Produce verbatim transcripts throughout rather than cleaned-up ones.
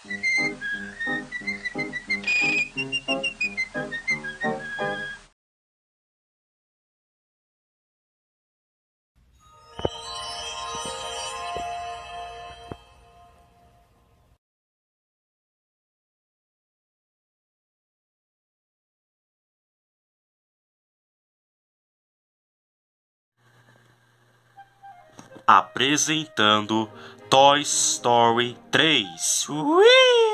Apresentando Toy Story três. Ui!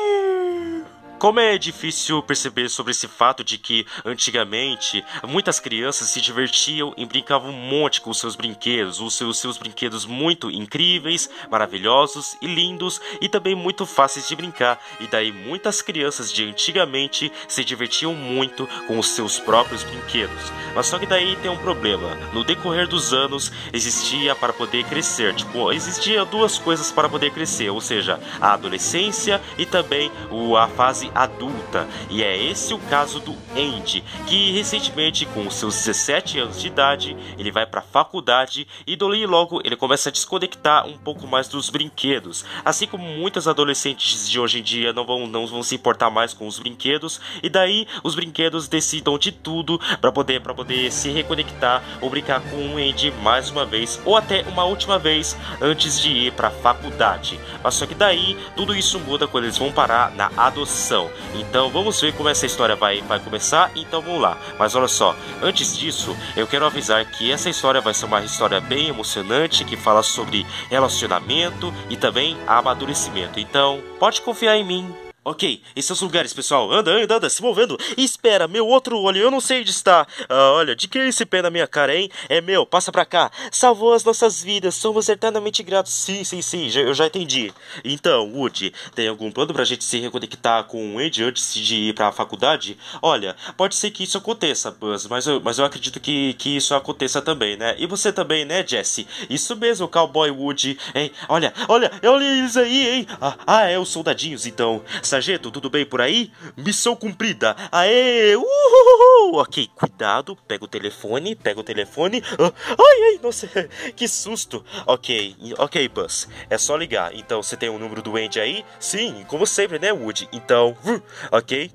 Como é difícil perceber sobre esse fato de que, antigamente, muitas crianças se divertiam e brincavam um monte com seus brinquedos, os seus, seus brinquedos muito incríveis, maravilhosos e lindos, e também muito fáceis de brincar, e daí muitas crianças de antigamente se divertiam muito com os seus próprios brinquedos. Mas só que daí tem um problema, no decorrer dos anos existia para poder crescer, tipo, existia duas coisas para poder crescer, ou seja, a adolescência e também o, a fase adulta, e é esse o caso do Andy, que recentemente com seus dezessete anos de idade, ele vai para a faculdade e dali logo ele começa a desconectar um pouco mais dos brinquedos, assim como muitos adolescentes de hoje em dia não vão, não vão se importar mais com os brinquedos, e daí os brinquedos decidam de tudo para poder, para poder se reconectar ou brincar com o Andy mais uma vez, ou até uma última vez antes de ir para a faculdade. Mas só que daí tudo isso muda quando eles vão parar na adoção. Então vamos ver como essa história vai, vai começar, então vamos lá. Mas olha só, antes disso, eu quero avisar que essa história vai ser uma história bem emocionante, que fala sobre relacionamento e também amadurecimento. Então, pode confiar em mim. Ok, esses são os lugares, pessoal. Anda, anda, anda, se movendo. Espera, meu outro olho, eu não sei onde está. Ah, olha, de que é esse pé na minha cara, hein? É meu, passa pra cá. Salvou as nossas vidas, somos eternamente gratos. Sim, sim, sim, já, eu já entendi. Então, Woody, tem algum plano pra gente se reconectar com o Andy antes de ir pra faculdade? Olha, pode ser que isso aconteça, Buzz, mas eu, mas eu acredito que, que isso aconteça também, né? E você também, né, Jesse? Isso mesmo, Cowboy Woody, hein? Olha, olha, olha eles aí, hein? Ah, ah é, os soldadinhos, então. Sargento, tudo bem por aí? Missão cumprida. Aê! Uhul! Ok, cuidado. Pega o telefone, pega o telefone. Ah, ai, ai, nossa, que susto. Ok, ok, Buzz. É só ligar. Então, você tem o número do Andy aí? Sim, como sempre, né, Woody? Então, ok.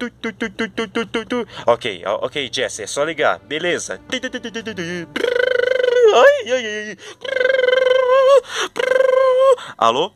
Ok, ok, Jesse, é só ligar. Beleza. Ai, ai, ai. Alô?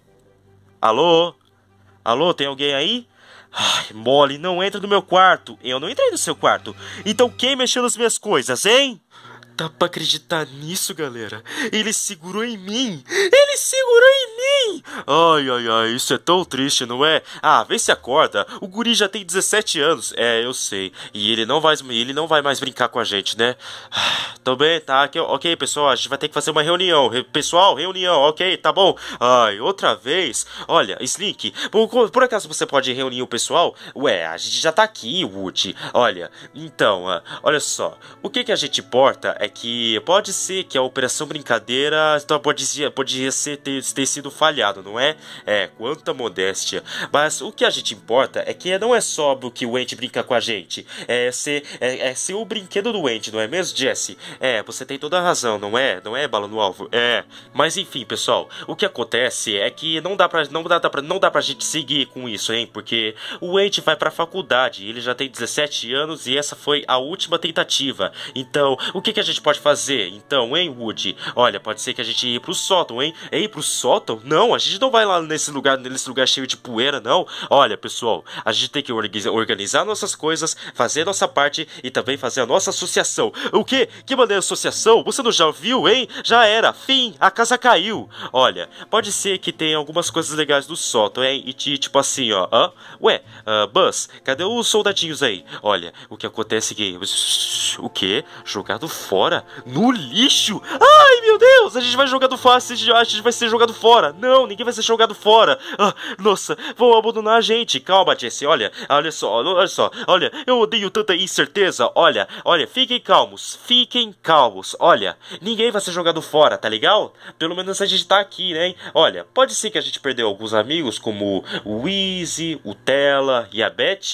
Alô? Alô, tem alguém aí? Ai, Molly, não entra no meu quarto. Eu não entrei no seu quarto. Então quem mexeu nas minhas coisas, hein? Dá pra acreditar nisso, galera? Ele segurou em mim! Ele segurou em mim! Ai, ai, ai, isso é tão triste, não é? Ah, vê se acorda. O guri já tem dezessete anos. É, eu sei. E ele não vai, ele não vai mais brincar com a gente, né? Ah, tô bem, tá? Ok, ok, pessoal, a gente vai ter que fazer uma reunião. Re pessoal, reunião, ok, tá bom. Ai, outra vez? Olha, Slink, por, por acaso você pode reunir o pessoal? Ué, a gente já tá aqui, Woody. Olha, então, uh, olha só. O que que a gente importa é que pode ser que a Operação Brincadeira pode, pode ser, ter, ter sido falhado, não é? É, quanta modéstia. Mas o que a gente importa é que não é só o que o Andy brinca com a gente, é ser, é, é ser o brinquedo do Andy, não é mesmo, Jesse? É, você tem toda a razão, não é? Não é, bala no alvo? É. Mas enfim, pessoal, o que acontece é que não dá pra, não dá, dá pra, não dá pra gente seguir com isso, hein? Porque o Andy vai pra faculdade, ele já tem dezessete anos e essa foi a última tentativa. Então, o que que a gente pode fazer? Então, hein, Woody? Olha, pode ser que a gente ir pro sótão, hein? Ei, pro sótão? Não, a gente não vai lá nesse lugar, nesse lugar cheio de poeira, não. Olha, pessoal, a gente tem que organizar nossas coisas, fazer nossa parte e também fazer a nossa associação. O quê? Que maneira associação? Você não já viu, hein? Já era. Fim. A casa caiu. Olha, pode ser que tenha algumas coisas legais do sótão, hein? E tipo assim, ó. Hã? Ué, uh, Buzz, cadê os soldadinhos aí? Olha, o que acontece é que... O quê? Jogado fora? No lixo? Ai, meu Deus! A gente vai jogado fora. A gente vai ser jogado fora. Não, ninguém vai ser jogado fora. Ah, nossa, vão abandonar a gente. Calma, Jesse. Olha, olha só, olha só. Olha, eu odeio tanta incerteza. Olha, olha, fiquem calmos. Fiquem calmos. Olha, ninguém vai ser jogado fora, tá legal? Pelo menos a gente tá aqui, né? Olha, pode ser que a gente perdeu alguns amigos, como o Easy, o Tela e a Beth.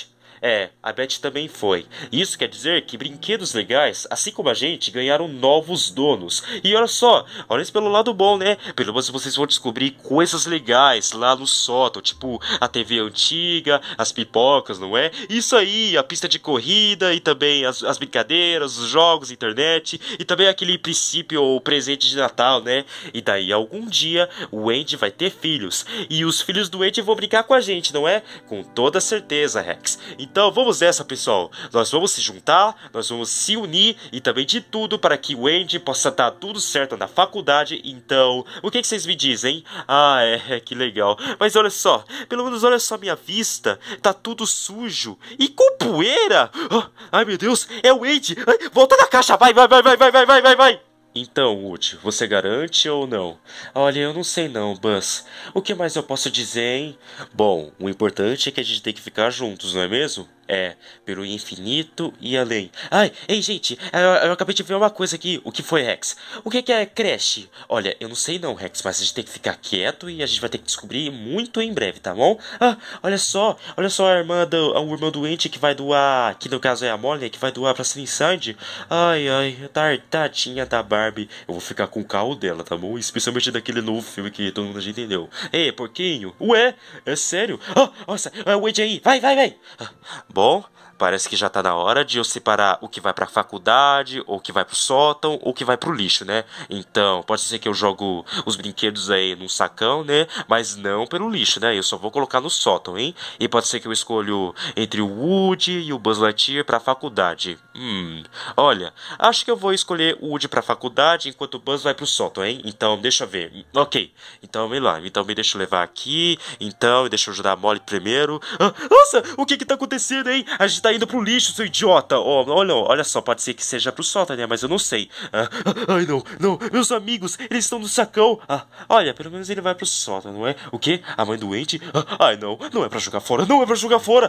É, a Beth também foi. Isso quer dizer que brinquedos legais, assim como a gente, ganharam novos donos. E olha só, olha isso pelo lado bom, né? Pelo menos vocês vão descobrir coisas legais lá no sótão, tipo a T V antiga, as pipocas, não é? Isso aí, a pista de corrida e também as, as brincadeiras, os jogos, internet e também aquele princípio ou presente de Natal, né? E daí algum dia o Andy vai ter filhos e os filhos do Andy vão brincar com a gente, não é? Com toda certeza, Rex. Então vamos nessa, pessoal. Nós vamos se juntar, nós vamos se unir e também de tudo para que o Andy possa dar tudo certo na faculdade. Então, o que, que vocês me dizem? Ah, é, que legal. Mas olha só, pelo menos olha só minha vista. Tá tudo sujo e com poeira. Ah, ai, meu Deus, é o Andy. Ai, volta na caixa, vai, vai, vai, vai, vai, vai, vai, vai, vai. Então, Woody, você garante ou não? Olha, eu não sei não, Buzz. O que mais eu posso dizer, hein? Bom, o importante é que a gente tem que ficar juntos, não é mesmo? É, pelo infinito e além. Ai, ei, gente, eu, eu acabei de ver uma coisa aqui. O que foi, Rex? O que, que é creche? Olha, eu não sei não, Rex, mas a gente tem que ficar quieto e a gente vai ter que descobrir muito em breve, tá bom? Ah, olha só, olha só a irmã do, a irmã doente que vai doar, que no caso é a Molly, que vai doar pra Sunnyside. Ai, ai, tadinha da Barbie. Eu vou ficar com o carro dela, tá bom? Especialmente daquele novo filme que todo mundo já entendeu. Ei, porquinho? Ué, é sério? Ah, nossa, é o Andy aí, vai, vai, vai. Ah, Bom, parece que já tá na hora de eu separar o que vai pra faculdade, ou o que vai pro sótão, ou o que vai pro lixo, né? Então, pode ser que eu jogo os brinquedos aí num sacão, né? Mas não pelo lixo, né? Eu só vou colocar no sótão, hein? E pode ser que eu escolho entre o Woody e o Buzz Lightyear pra faculdade. Hum, olha, acho que eu vou escolher o Woody pra faculdade enquanto o Buzz vai pro sótão, hein? Então, deixa eu ver. Ok, então vem lá. Então me deixa eu levar aqui. Então, deixa eu ajudar a Molly primeiro. Ah, nossa, o que que tá acontecendo, hein? A gente tá indo pro lixo, seu idiota. Oh, olha, olha só, pode ser que seja pro sótão, né? Mas eu não sei. Ah, ai, não, não. Meus amigos, eles estão no sacão. Ah, olha, pelo menos ele vai pro sótão, não é? O quê? A mãe doente? Ah, ai, não. Não é pra jogar fora. Não é pra jogar fora.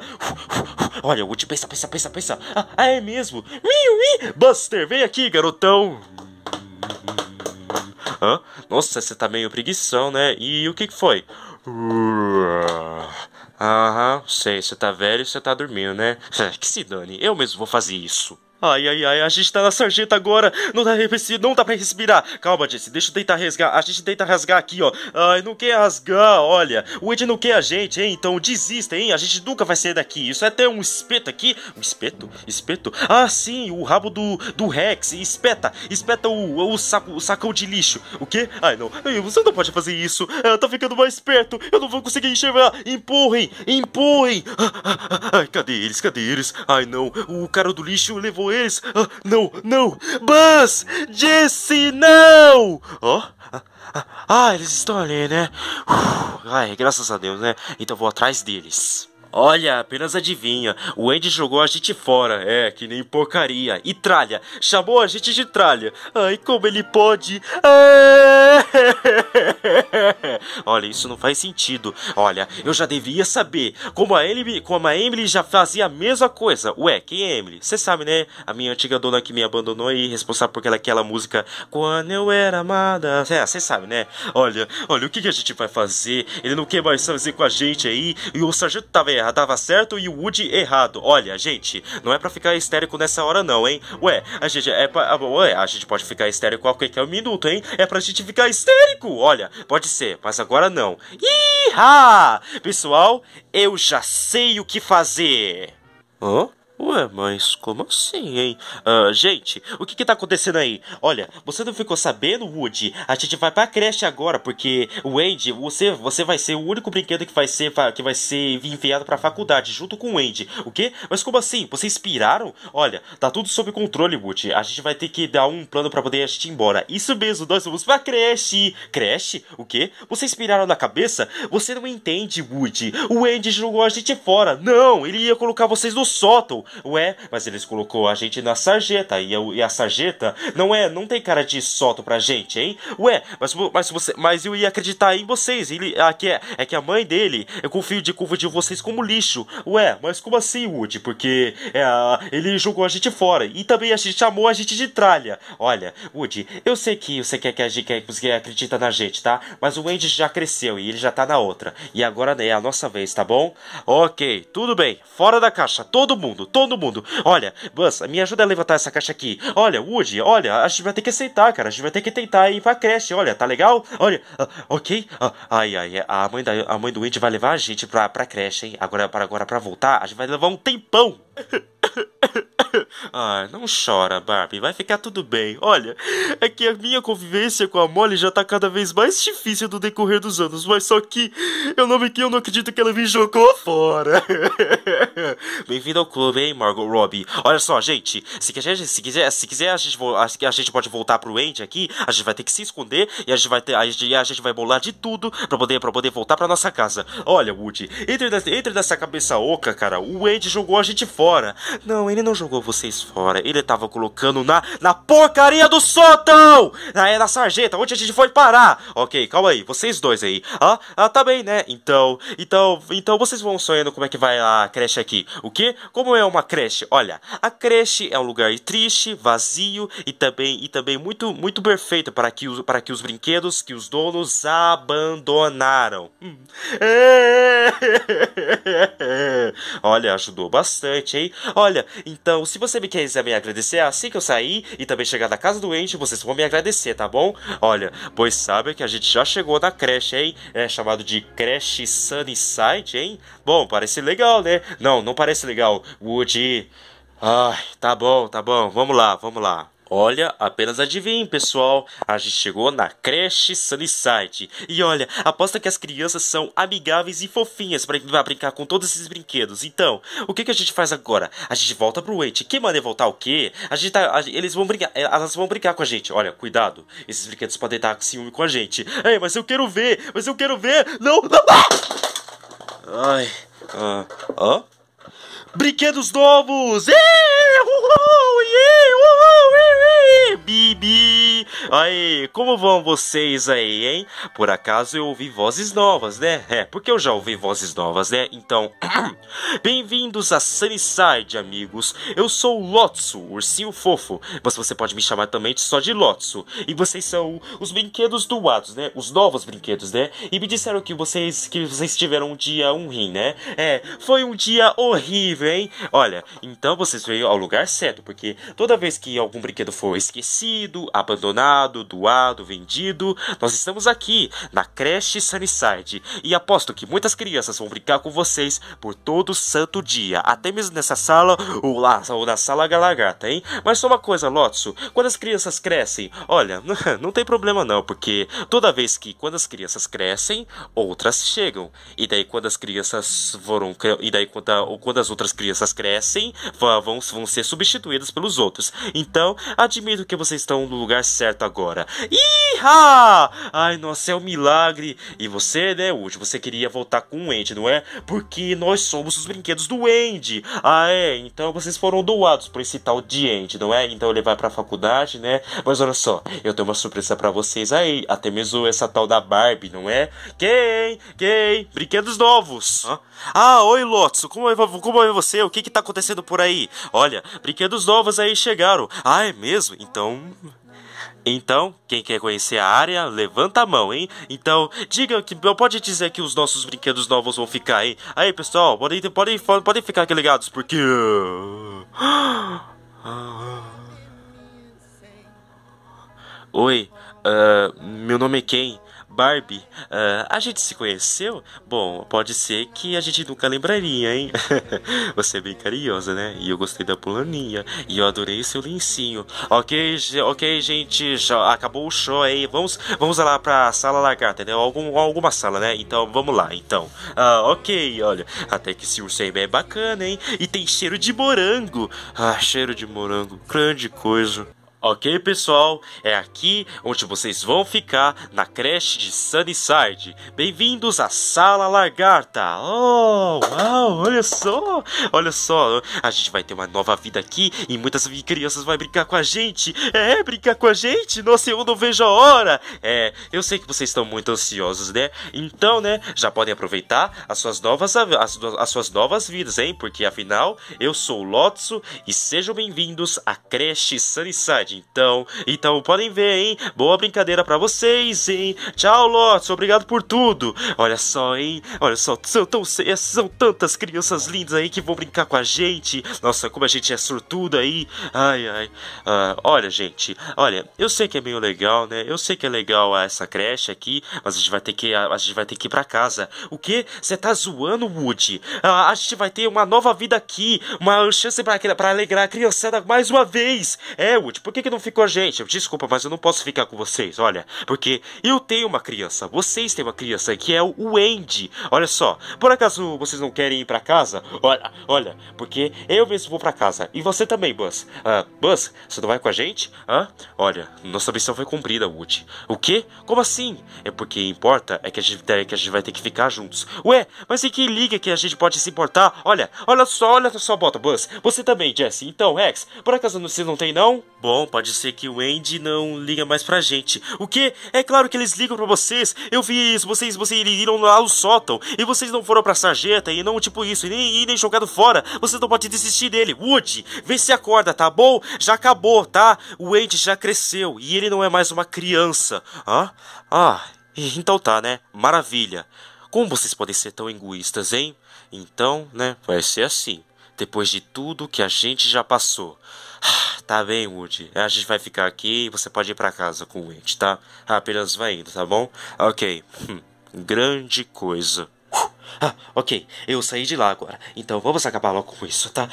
Olha, o Woody, pensa, pensa, pensa, pensa. Ah, é mesmo. Ui, ui. Buster, vem aqui, garotão. Hã? Nossa, você tá meio preguição, né? E o que que foi? Aham, sei, você tá velho e você tá dormindo, né? Que se dane, eu mesmo vou fazer isso. Ai, ai, ai, a gente tá na sarjeta agora. Não dá, não dá pra respirar. Calma, Jesse, deixa eu tentar rasgar. A gente tenta rasgar aqui, ó. Ai, não quer rasgar, olha. O Ed não quer a gente, hein? Então desista, hein? A gente nunca vai sair daqui. Isso é até um espeto aqui. Um espeto? Espeto? Ah, sim, o rabo do, do Rex. Espeta, espeta o, o, saco, o sacão de lixo. O quê? Ai, não. Ai, você não pode fazer isso. Ah, tá ficando mais perto. Eu não vou conseguir enxergar. Empurrem, empurrem. Ai, cadê eles? Cadê eles? Ai, não. O cara do lixo levou eles. Ah, não, não. Buzz! Jesse, não! Ó. Oh. Ah, eles estão ali, né? Uf, ai, graças a Deus, né? Então vou atrás deles. Olha, apenas adivinha, o Andy jogou a gente fora, é, que nem porcaria. E tralha, chamou a gente de tralha. Ai, como ele pode? Olha, isso não faz sentido. Olha, eu já devia saber. Como a Emily, como a Emily já fazia a mesma coisa. Ué, quem é Emily? Você sabe, né? A minha antiga dona que me abandonou e responsável por aquela, aquela música Quando Eu Era Amada. É, você sabe, né? Olha, olha, o que, que a gente vai fazer? Ele não quer mais fazer com a gente aí. E o sargento tava errado. Tava certo e o Woody errado. Olha, gente, não é pra ficar histérico nessa hora não, hein? Ué, a gente é pra... Ué, a gente pode ficar histérico a qualquer minuto, hein? É pra gente ficar histérico. Olha, pode ser, mas agora não. Ih-ha! Pessoal, eu já sei o que fazer. Hã? Ué, mas como assim, hein? Uh, gente, o que que tá acontecendo aí? Olha, você não ficou sabendo, Woody? A gente vai pra creche agora, porque o Andy, você, você vai ser o único brinquedo que vai ser, que vai ser enviado pra faculdade, junto com o Andy. O quê? Mas como assim? Vocês piraram? Olha, tá tudo sob controle, Woody. A gente vai ter que dar um plano pra poder a gente ir embora. Isso mesmo, nós vamos pra creche. Creche? O quê? Vocês piraram na cabeça? Você não entende, Woody. O Andy jogou a gente fora. Não, ele ia colocar vocês no sótão. Ué, mas eles colocou a gente na sarjeta. E a, e a sarjeta não é, não tem cara de solto pra gente, hein? Ué, mas, mas, você, mas eu ia acreditar em vocês. Ele, aqui é, é que a mãe dele, eu confio de confundir vocês como lixo. Ué, mas como assim, Woody? Porque é, ele jogou a gente fora. E também a gente chamou a gente de tralha. Olha, Woody, eu sei que você quer que a gente quer que você acredita na gente, tá? Mas o Andy já cresceu e ele já tá na outra. E agora é a nossa vez, tá bom? Ok, tudo bem. Fora da caixa, todo mundo, todo mundo. Olha, Buzz, me ajuda a levantar essa caixa aqui. Olha, Woody, olha, a gente vai ter que aceitar, cara. A gente vai ter que tentar ir pra creche, olha, tá legal? Olha, uh, ok? Uh, ai, ai, a mãe, da, a mãe do Andy vai levar a gente pra, pra creche, hein? Agora, para agora, pra voltar, a gente vai levar um tempão. Ai, não chora, Barbie, vai ficar tudo bem. Olha, é que a minha convivência com a Molly já tá cada vez mais difícil no decorrer dos anos, mas só que eu não, eu não acredito que ela me jogou fora. Bem-vindo ao clube, hein, Margot Robbie. Olha só, gente, se quiser, se quiser, se quiser a, gente, a gente pode voltar pro Andy aqui, a gente vai ter que se esconder e a gente vai, ter, a gente, a gente vai bolar de tudo pra poder, pra poder voltar pra nossa casa. Olha, Woody, entre, entre nessa cabeça oca, cara, o Andy jogou a gente fora. Não, ele não jogou vocês fora, ele tava colocando na, na porcaria do sótão! Na, na sarjeta, onde a gente foi parar? Ok, calma aí, vocês dois aí. Ah, ah, tá bem, né? Então, então, então vocês vão sonhando como é que vai a creche aqui. O quê? Como é uma creche? Olha, a creche é um lugar triste, vazio e também, e também muito, muito perfeito para que, os, para que os brinquedos que os donos abandonaram. Hum. Olha, ajudou bastante, hein? Olha, então, se você me quiser me agradecer assim que eu sair e também chegar na casa do Andy, vocês vão me agradecer, tá bom? Olha, pois sabe que a gente já chegou na creche, hein? É chamado de creche Sunnyside, hein? Bom, parece legal, né? Não, não parece legal. Woody... Ai, tá bom, tá bom. Vamos lá, vamos lá. Olha, apenas adivinhem, pessoal, a gente chegou na creche Sunnyside. E olha, aposta que as crianças são amigáveis e fofinhas pra brincar com todos esses brinquedos. Então, o que, que a gente faz agora? A gente volta pro Andy. Que maneira voltar o quê? A gente tá, a, eles vão brincar, elas vão brincar com a gente. Olha, cuidado, esses brinquedos podem estar com ciúme com a gente. Ei, mas eu quero ver, mas eu quero ver. Não, não. Ai, ah, ó. Brinquedos novos! Bibi! Aí, como vão vocês aí, hein? Por acaso eu ouvi vozes novas, né? É, porque eu já ouvi vozes novas, né? Então, bem-vindos a Sunnyside, amigos. Eu sou o Lotso, o ursinho fofo, mas você pode me chamar também só de Lotso. E vocês são os brinquedos doados, né? Os novos brinquedos, né? E me disseram que vocês, que vocês tiveram um dia ruim, né? É, foi um dia horrível, hein? Olha, então vocês veio ao lugar certo, porque toda vez que algum brinquedo for esquecido, abandonado, doado, vendido, nós estamos aqui, na creche Sunnyside, e aposto que muitas crianças vão brincar com vocês por todo santo dia, até mesmo nessa sala ou lá, ou na sala Lagarta, hein? Mas só uma coisa, Lotso, quando as crianças crescem, olha, não tem problema não, porque toda vez que, quando as crianças crescem, outras chegam, e daí quando as crianças foram, e daí quando, a, quando as outras crianças crescem, vão, vão ser substituídas pelos outros. Então, admito que vocês estão no lugar certo agora. Iha! Ai, nossa, é um milagre. E você, né, Woody, você queria voltar com o Andy, não é? Porque nós somos os brinquedos do Andy. Ah, é? Então vocês foram doados por esse tal de Andy, não é? Então ele vai pra faculdade, né? Mas olha só, eu tenho uma surpresa pra vocês aí. Até mesmo essa tal da Barbie, não é? Quem? Quem? Brinquedos novos. Hã? Ah, oi, Lotso, como é, como é você? O que que tá acontecendo por aí? Olha, brinquedos novos aí chegaram. Ah, é mesmo? Então... Então, quem quer conhecer a área, levanta a mão, hein? Então, diga que pode dizer que os nossos brinquedos novos vão ficar, hein? Aí, pessoal, podem, podem, podem ficar aqui ligados, porque... Oi, uh, meu nome é Ken. Barbie, uh, a gente se conheceu? Bom, pode ser que a gente nunca lembraria, hein? Você é bem carinhosa, né? E eu gostei da pulaninha. E eu adorei o seu lencinho. Ok, ok, gente, já acabou o show aí. Vamos, vamos lá pra sala lagarta, né? Algum, alguma sala, né? Então, vamos lá, então. Ah, ok, olha. Até que esse urso aí é bacana, hein? E tem cheiro de morango. Ah, cheiro de morango. Grande coisa. Ok, pessoal, é aqui onde vocês vão ficar na creche de Sunnyside. Bem-vindos à Sala Lagarta. Oh, uau, olha só, olha só, a gente vai ter uma nova vida aqui e muitas crianças vão brincar com a gente. É, brincar com a gente? Nossa, eu não vejo a hora. É, eu sei que vocês estão muito ansiosos, né? Então, né, já podem aproveitar as suas novas, as, as suas novas vidas, hein? Porque afinal, eu sou o Lotso e sejam bem-vindos à creche Sunnyside. Então, então podem ver, hein? Boa brincadeira pra vocês, hein? Tchau, Lotus, obrigado por tudo. Olha só, hein? Olha só, são, tão, são tantas crianças lindas aí que vão brincar com a gente. Nossa, como a gente é sortudo aí. Ai, ai. Uh, olha, gente, olha, eu sei que é meio legal, né? Eu sei que é legal essa creche aqui, mas a gente vai ter que, a, a gente vai ter que ir pra casa. O quê? Você tá zoando, Woody? Uh, a gente vai ter uma nova vida aqui, uma chance pra, pra alegrar a criançada mais uma vez. É, Woody, por que que não ficou a gente? Desculpa, mas eu não posso ficar com vocês, olha. Porque eu tenho uma criança, vocês têm uma criança, que é o Andy. Olha só, por acaso vocês não querem ir pra casa? Olha, olha, porque eu mesmo vou pra casa. E você também, Buzz. Uh, Buzz, você não vai com a gente? Hã? Olha, nossa missão foi cumprida, Woody. O quê? Como assim? É porque importa é que a gente, é que a gente vai ter que ficar juntos. Ué, mas e que liga que a gente pode se importar? Olha, olha só, olha só, bota, Buzz. Você também, Jesse. Então, Rex, por acaso você não tem, não? Bom, pode ser que o Andy não liga mais pra gente. O quê? É claro que eles ligam pra vocês. Eu vi isso, vocês, vocês iram lá no sótão e vocês não foram pra sarjeta e não tipo isso, e nem, e nem jogado fora. Vocês não podem desistir dele. Woody, vê se acorda, tá bom? Já acabou, tá? O Andy já cresceu e ele não é mais uma criança. Hã? Ah, então tá, né? Maravilha. Como vocês podem ser tão egoístas, hein? Então, né, vai ser assim. Depois de tudo que a gente já passou. Tá bem, Woody. A gente vai ficar aqui e você pode ir pra casa com o Andy, tá? Apenas vai indo, tá bom? Ok. Hum, grande coisa. Ah, ok. Eu saí de lá agora. Então vamos acabar logo com isso, tá?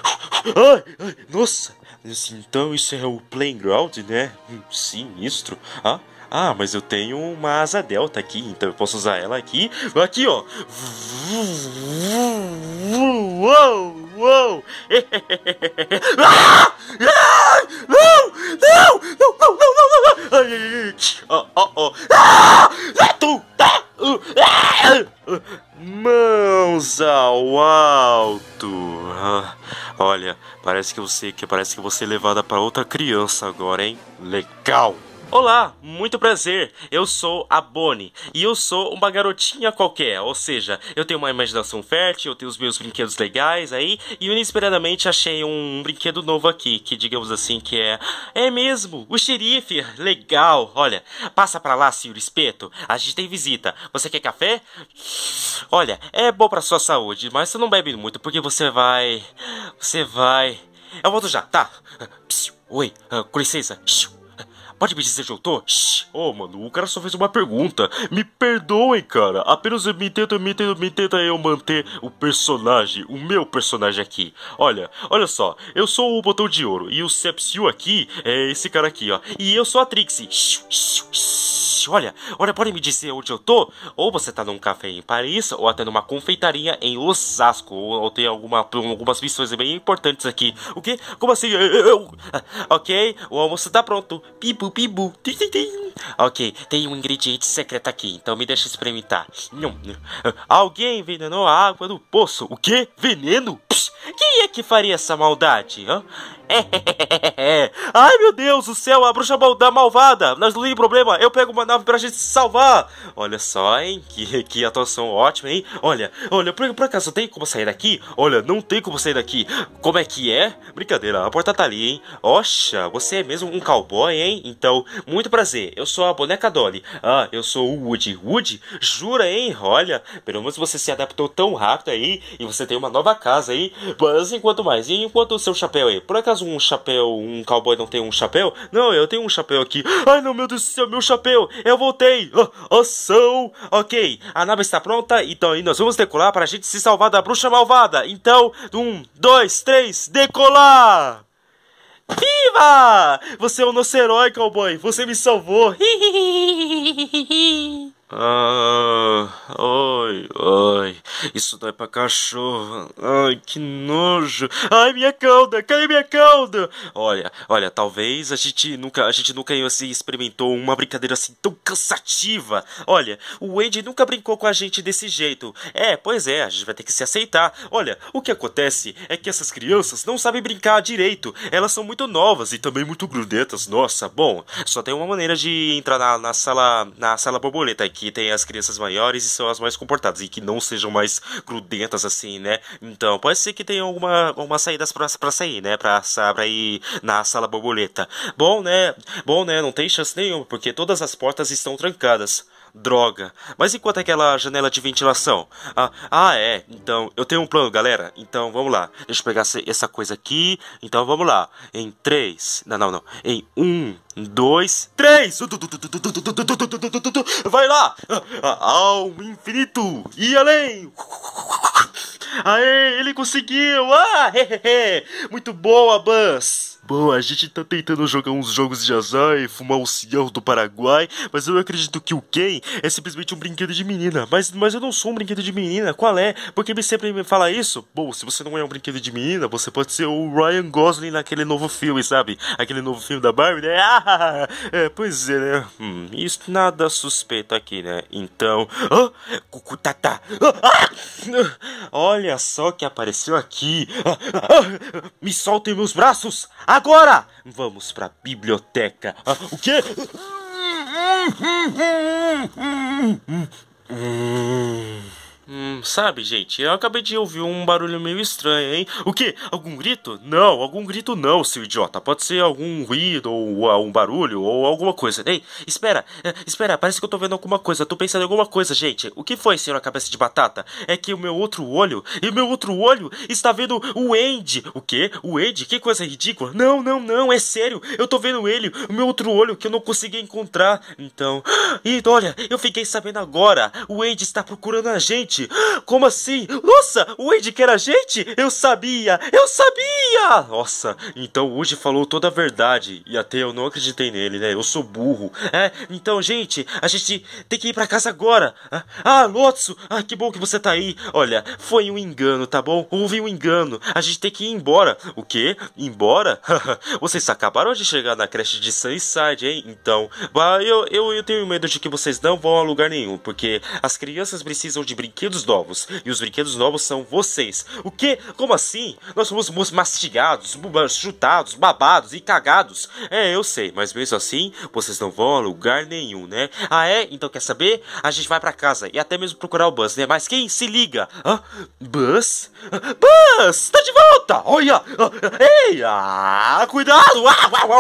Ai, ai, nossa. Então isso é o playground, né? Hum, sinistro. Ah, ah, mas eu tenho uma asa delta aqui, então eu posso usar ela aqui. Aqui, ó. Uou, uou. Ah! Não! Não! Não, não, não, não, não! Ai, ai, ai. Oh, oh, oh. Ah! Tu, tá! Mãos ao alto. Ah, olha, parece que eu sei que parece que você é levada para outra criança agora, hein? Legal. Olá, muito prazer, eu sou a Bonnie e eu sou uma garotinha qualquer, ou seja, eu tenho uma imaginação fértil, eu tenho os meus brinquedos legais aí e inesperadamente achei um brinquedo novo aqui, que digamos assim que é... É mesmo, o xerife, legal, olha, passa pra lá, senhor Espeto, a gente tem visita, você quer café? Olha, é bom pra sua saúde, mas você não bebe muito porque você vai... Você vai... Eu volto já, tá? Oi, com licença. Pode me dizer onde eu tô? Ô, oh, mano, o cara só fez uma pergunta. Me perdoem, cara. Apenas me tenta, me tenta, me tenta eu manter o personagem, o meu personagem aqui. Olha, olha só. Eu sou o Botão de Ouro e o Sepsiu aqui é esse cara aqui, ó. E eu sou a Trixie. Olha, olha, pode me dizer onde eu tô? Ou você tá num café em Paris, ou até numa confeitaria em Osasco. Ou, ou tem alguma, algumas missões bem importantes aqui. O quê? Como assim? Eu, eu... Ok, o almoço tá pronto. Pibu, pibu. Tim, tim, tim. Ok, tem um ingrediente secreto aqui, então me deixa experimentar. Alguém envenenou a água do poço. O quê? Veneno? Psh, quem é que faria essa maldade? Hã? Ai, meu Deus do céu, a bruxa da malvada. Nós não tem problema, eu pego uma nave pra gente se salvar. Olha só, hein, que, que atuação ótima, hein. Olha, olha, por, por acaso tem como sair daqui? Olha, não tem como sair daqui. Como é que é? Brincadeira, a porta tá ali, hein. Oxa, você é mesmo um cowboy, hein. Então, muito prazer, eu sou a boneca Dolly. Ah, eu sou o Woody. Woody? Jura, hein? Olha, pelo menos você se adaptou tão rápido aí e você tem uma nova casa aí. Mas enquanto mais, e enquanto o seu chapéu aí? Por acaso um chapéu, um cowboy não tem um chapéu? Não, eu tenho um chapéu aqui. Ai, não, meu Deus do céu, meu chapéu. Eu voltei. Oh, ação. Ok, a nave está pronta. Então, e nós vamos decolar para a gente se salvar da bruxa malvada. Então, um, dois, três, decolar. Viva! Você é o nosso herói, cowboy. Você me salvou. Ah, ai, ai, isso não é pra cachorro. Ai, que nojo. Ai, minha cauda, cadê minha cauda? Olha, olha, talvez a gente nunca, a gente nunca assim, experimentou uma brincadeira assim tão cansativa. Olha, o Andy nunca brincou com a gente desse jeito. É, pois é, a gente vai ter que se aceitar. Olha, o que acontece é que essas crianças não sabem brincar direito. Elas são muito novas e também muito grudentas. Nossa, bom, só tem uma maneira de entrar na, na sala, na sala borboleta aqui. Que tem as crianças maiores e são as mais comportadas e que não sejam mais grudentas assim, né? Então, pode ser que tenha alguma, algumas saídas pra, pra sair, né? Pra, pra ir na sala borboleta. Bom, né? Bom, né? Não tem chance nenhuma, porque todas as portas estão trancadas. Droga. Mas e quanto àquela janela de ventilação? Ah, ah, é. Então, eu tenho um plano, galera. Então, vamos lá. Deixa eu pegar essa coisa aqui. Então, vamos lá. Em três. Não, não, não. Em um, dois, três. Vai lá. Ao infinito e além. Aê, ele conseguiu. Ah, hehehe. Muito boa, Buzz. Bom, a gente tá tentando jogar uns jogos de azar e fumar um cigarro do Paraguai, mas eu acredito que o Ken é simplesmente um brinquedo de menina. Mas, mas eu não sou um brinquedo de menina, qual é? Porque ele sempre me fala isso. Bom, se você não é um brinquedo de menina, você pode ser o Ryan Gosling naquele novo filme, sabe? Aquele novo filme da Barbie, né? Ah, é, pois é, né? Hum, isso nada suspeito aqui, né? Então... Ah, cucutata! Ah, ah, olha só que apareceu aqui! Ah, ah, me soltem meus braços! Agora! Vamos pra biblioteca. Ah, o quê? Hum, sabe, gente, eu acabei de ouvir um barulho meio estranho, hein? O quê? Algum grito? Não, algum grito não, seu idiota. Pode ser algum ruído, ou uh, um barulho, ou alguma coisa. Ei, espera, espera, parece que eu tô vendo alguma coisa. Tô pensando em alguma coisa, gente. O que foi, senhora cabeça de batata? É que o meu outro olho, e o meu outro olho está vendo o Andy. O quê? O Andy? Que coisa ridícula. Não, não, não, é sério. Eu tô vendo ele, o meu outro olho, que eu não consegui encontrar. Então... E olha, eu fiquei sabendo agora. O Andy está procurando a gente. Como assim? Nossa, o Andy quer a gente? Eu sabia, eu sabia! Nossa, então o Woody falou toda a verdade. E até eu não acreditei nele, né? Eu sou burro. É, então, gente, a gente tem que ir pra casa agora. Ah, Lotso, ah, que bom que você tá aí. Olha, foi um engano, tá bom? Houve um engano. A gente tem que ir embora. O quê? Embora? Vocês acabaram de chegar na creche de Sunnyside, hein? Então, eu, eu, eu tenho medo de que vocês não vão a lugar nenhum, porque as crianças precisam de brinquedos novos, e os brinquedos novos são vocês. O quê? Como assim? Nós somos mastigados, chutados, babados e cagados. É, eu sei, mas mesmo assim, vocês não vão a lugar nenhum, né? Ah, é? Então quer saber? A gente vai pra casa e até mesmo procurar o Buzz, né? Mas quem se liga? Hã? Buzz? Buzz! Tá de volta! Olha! Ei! Ah, cuidado! Ah, ah,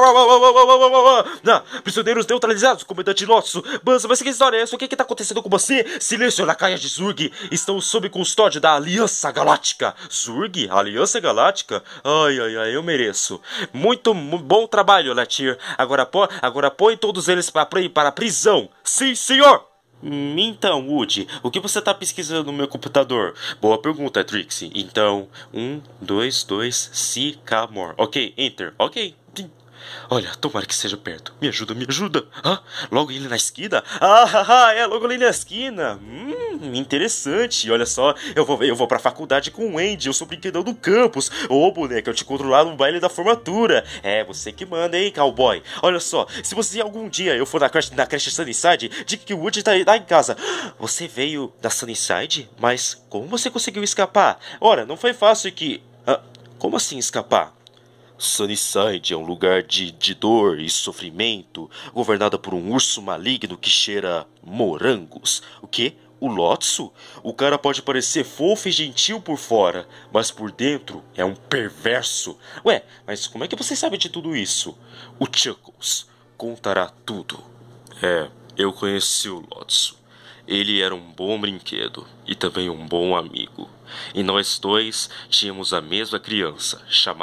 ah, ah, ah, prisioneiros neutralizados, comandante Lotso. Buzz, mas que história é essa? O que que tá acontecendo com você? Silêncio, lacaia de Zurg! Estão sob custódia da Aliança Galáctica. Zurg? Aliança Galáctica? Ai, ai, ai, eu mereço. Muito bom trabalho, Latir. Agora, pô, agora põe todos eles para, para a prisão. Sim, senhor! Hum, então, Woody, o que você tá pesquisando no meu computador? Boa pergunta, Trixie. Então, um, dois, dois, Sycamore. Ok, enter. Ok. Olha, tomara que seja perto. Me ajuda, me ajuda. Ah, logo ele na esquina? Ah, é logo ali na esquina. Hum, interessante. Olha só, eu vou, eu vou pra faculdade com o Andy. Eu sou brinquedão do campus. Ô, boneca, eu te encontro lá no baile da formatura. É, você que manda, hein, cowboy. Olha só, se você algum dia eu for na creche, na creche Sunnyside, diga que o Woody tá, tá em casa. Você veio da Sunnyside? Mas como você conseguiu escapar? Ora, não foi fácil que... Ah, como assim escapar? Sunnyside é um lugar de, de dor e sofrimento, governada por um urso maligno que cheira morangos. O quê? O Lotso? O cara pode parecer fofo e gentil por fora, mas por dentro é um perverso. Ué, mas como é que você sabe de tudo isso? O Chuckles contará tudo. É, eu conheci o Lotso. Ele era um bom brinquedo e também um bom amigo. E nós dois tínhamos a mesma criança, chamada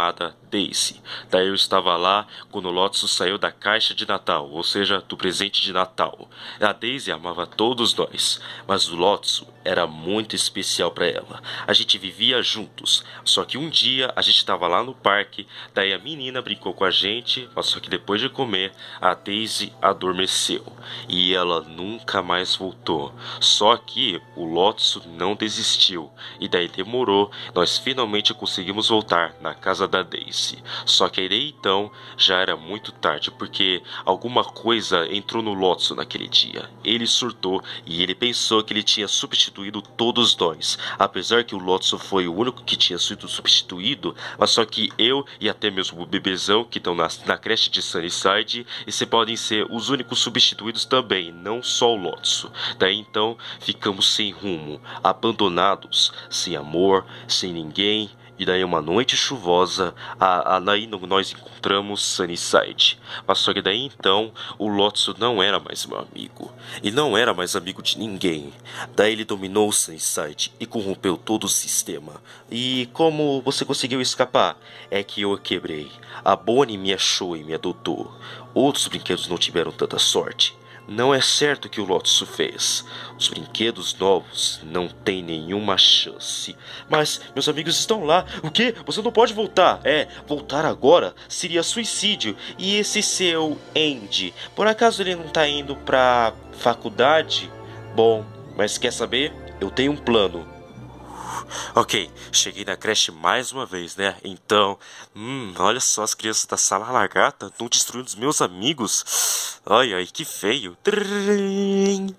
Daisy. Daí eu estava lá quando o Lotso saiu da caixa de Natal, ou seja, do presente de Natal. A Daisy amava todos nós, mas o Lotso era muito especial para ela. A gente vivia juntos, só que um dia a gente estava lá no parque, daí a menina brincou com a gente, mas só que depois de comer, a Daisy adormeceu e ela nunca mais voltou. Só que o Lotso não desistiu e daí demorou, nós finalmente conseguimos voltar na casa da Daisy. Só que aí então já era muito tarde, porque alguma coisa entrou no Lotso naquele dia. Ele surtou e ele pensou que ele tinha substituído todos nós, apesar que o Lotso foi o único que tinha sido substituído, mas só que eu e até mesmo o bebezão que estão na, na creche de Sunnyside, e se podem ser os únicos substituídos também, não só o Lotso. Daí então ficamos sem rumo, abandonados, sem amor, sem ninguém. E daí uma noite chuvosa, a, a, daí nós encontramos Sunnyside. Mas só que daí então, o Lotso não era mais meu amigo. E não era mais amigo de ninguém. Daí ele dominou Sunnyside e corrompeu todo o sistema. E como você conseguiu escapar? É que eu quebrei. A Bonnie me achou e me adotou. Outros brinquedos não tiveram tanta sorte. Não é certo o que o Lotso fez. Os brinquedos novos não têm nenhuma chance. Mas meus amigos estão lá. O quê? Você não pode voltar. É, voltar agora seria suicídio. E esse seu Andy, por acaso ele não tá indo pra faculdade? Bom, mas quer saber? Eu tenho um plano. Ok, cheguei na creche mais uma vez, né? Então, hum, olha só, as crianças da sala lagarta estão destruindo os meus amigos. Ai, ai, que feio. Trim,